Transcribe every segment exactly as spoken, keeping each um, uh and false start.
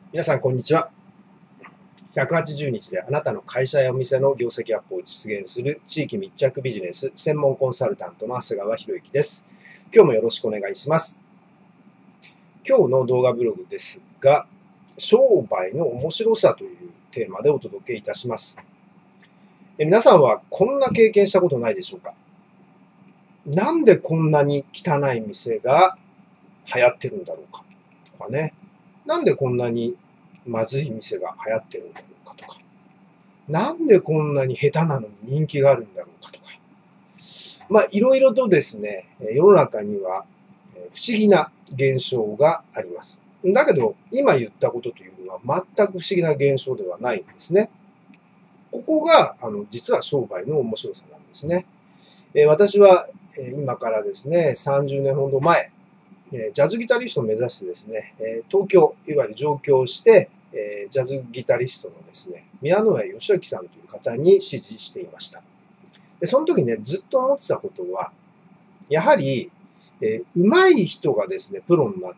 皆さん、こんにちは。ひゃくはちじゅうにちであなたの会社やお店の業績アップを実現する地域密着ビジネス専門コンサルタントの長谷川博之です。今日もよろしくお願いします。今日の動画ブログですが、商売の面白さというテーマでお届けいたします。え皆さんはこんな経験したことないでしょうか？なんでこんなに汚い店が流行ってるんだろうかとかね。なんでこんなにまずい店が流行ってるんだろうかとか。なんでこんなに下手なのに人気があるんだろうかとか。まあ、いろいろとですね、世の中には不思議な現象があります。だけど、今言ったことというのは全く不思議な現象ではないんですね。ここが、あの、実は商売の面白さなんですね。私は今からですね、さんじゅうねんほど前、ジャズギタリストを目指してですね、東京、いわゆる上京して、ジャズギタリストのですね、宮野上義明さんという方に指示していました。で、その時ね、ずっと思ってたことは、やはり、えー、上手い人がですね、プロになって、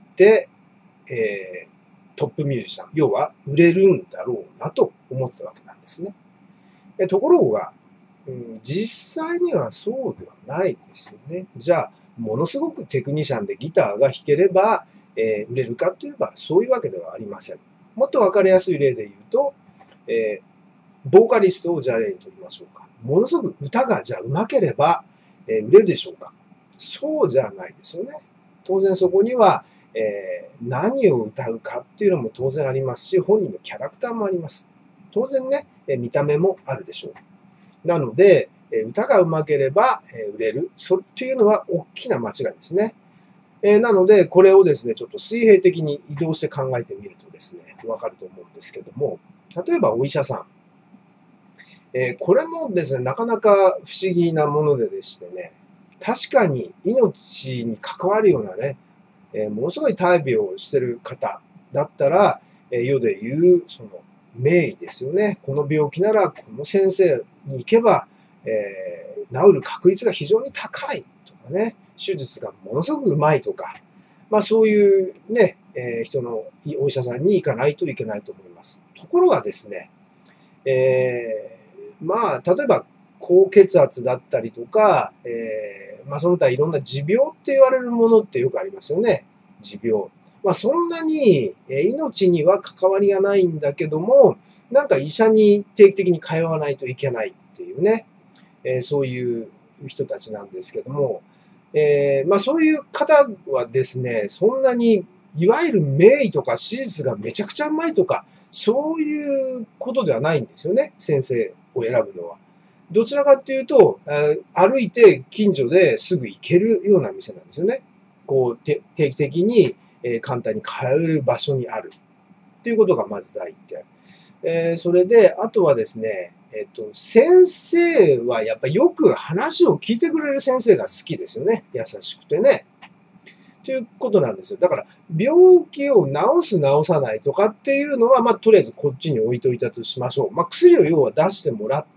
えー、トップミュージシャン、要は売れるんだろうなと思ってたわけなんですね。えところが、うん、実際にはそうではないですよね。じゃあ、ものすごくテクニシャンでギターが弾ければ、えー、売れるかといえばそういうわけではありません。もっとわかりやすい例で言うと、えー、ボーカリストをじゃあ例にとりましょうか。ものすごく歌がじゃあ上手ければ、えー、売れるでしょうか。そうじゃないですよね。当然そこには、えー、何を歌うかっていうのも当然ありますし、本人のキャラクターもあります。当然ね、えー、見た目もあるでしょう。なので、歌が上手ければ売れる。それっていうのは大きな間違いですね。えー、なので、これをですね、ちょっと水平的に移動して考えてみるとですね、わかると思うんですけども、例えばお医者さん。えー、これもですね、なかなか不思議なものででしてね、確かに命に関わるようなね、えー、ものすごい大病をしてる方だったら、えー、世で言う、その、名医ですよね。この病気なら、この先生に行けば、えー、治る確率が非常に高いとかね、手術がものすごくうまいとか、まあそういうね、えー、人のお医者さんに行かないといけないと思います。ところがですね、えー、まあ例えば高血圧だったりとか、えー、まあその他いろんな持病って言われるものってよくありますよね。持病。まあそんなに命には関わりがないんだけども、なんか医者に定期的に通わないといけないっていうね、えー、そういう人たちなんですけども、えー、まあそういう方はですね、そんなにいわゆる名医とか手術がめちゃくちゃうまいとか、そういうことではないんですよね、先生を選ぶのは。どちらかっていうと、歩いて近所ですぐ行けるような店なんですよね。こう、定期的に簡単に通える場所にある。っていうことがまず第一点。えー、それで、あとはですね、えっと、先生はやっぱよく話を聞いてくれる先生が好きですよね。優しくてね。ということなんですよ。だから、病気を治す治さないとかっていうのは、まあ、とりあえずこっちに置いといたとしましょう。まあ、薬を要は出してもらって、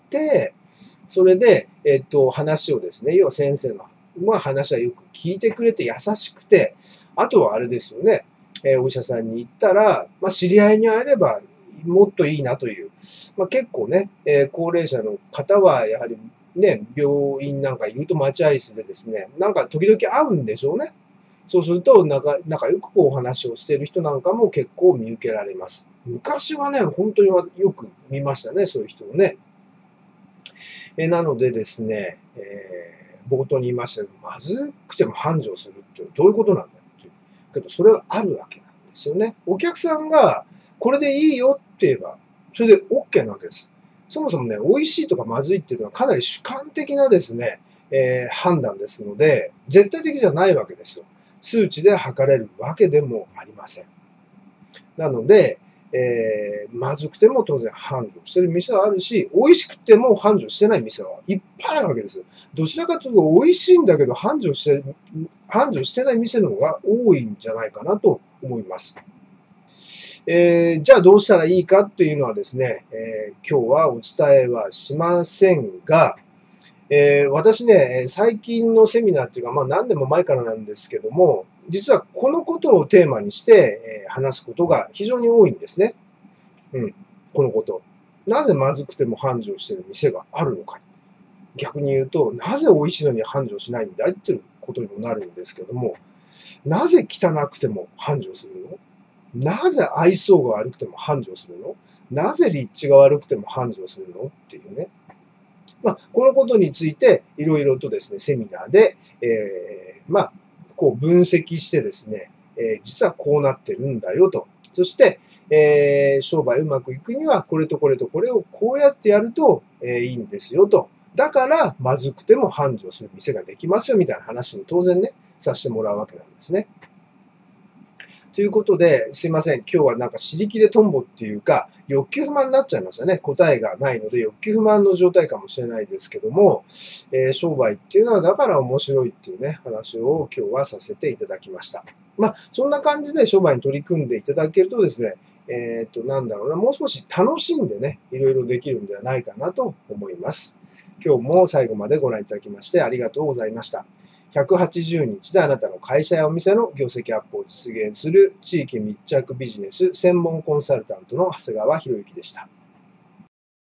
それで、えっと、話をですね、要は先生の、まあ、話はよく聞いてくれて優しくて、あとはあれですよね、えー、お医者さんに行ったら、まあ、知り合いに会えればもっといいなという、まあ、結構ね、えー、高齢者の方はやはりね、病院なんかいると待合室でですね、なんか時々会うんでしょうね。そうすると仲、仲良くこうお話をしている人なんかも結構見受けられます。昔はね、本当によく見ましたね、そういう人をね。えなのでですね、えー、冒頭に言いましたけど、まずくても繁盛するってどういうことなんだっていう。けど、それはあるわけなんですよね。お客さんが、これでいいよって言えば、それで OK なわけです。そもそもね、美味しいとかまずいっていうのはかなり主観的なですね、えー、判断ですので、絶対的じゃないわけですよ。数値で測れるわけでもありません。なので、えー、まずくても当然繁盛してる店はあるし、美味しくても繁盛してない店はいっぱいあるわけです。どちらかというと美味しいんだけど繁盛して、繁盛してない店の方が多いんじゃないかなと思います。えー、じゃあどうしたらいいかっていうのはですね、えー、今日はお伝えはしませんが、えー、私ね、最近のセミナーっていうか、まあ何年も前からなんですけども、 実はこのことをテーマにして、えー、話すことが非常に多いんですね。うん。このこと。なぜまずくても繁盛している店があるのか。逆に言うと、なぜ美味しいのに繁盛しないんだいということにもなるんですけども、なぜ汚くても繁盛するの？なぜ愛想が悪くても繁盛するの？なぜ立地が悪くても繁盛するのっていうね。まあ、このことについていろいろとですね、セミナーで、えー、まあ、こう分析してですね、えー、実はこうなってるんだよと。そして、えー、商売うまくいくにはこれとこれとこれをこうやってやると、えー、いいんですよと。だからまずくても繁盛する店ができますよみたいな話も当然ね、させてもらうわけなんですね。ということで、すいません。今日はなんか尻切れトンボっていうか、欲求不満になっちゃいましたね。答えがないので、欲求不満の状態かもしれないですけども、えー、商売っていうのはだから面白いっていうね、話を今日はさせていただきました。まあ、そんな感じで商売に取り組んでいただけるとですね、えっと、なんだろうな、もう少し楽しんでね、いろいろできるんではないかなと思います。今日も最後までご覧いただきましてありがとうございました。ひゃくはちじゅうにちであなたの会社やお店の業績アップを実現する地域密着ビジネス専門コンサルタントの長谷川博之でした。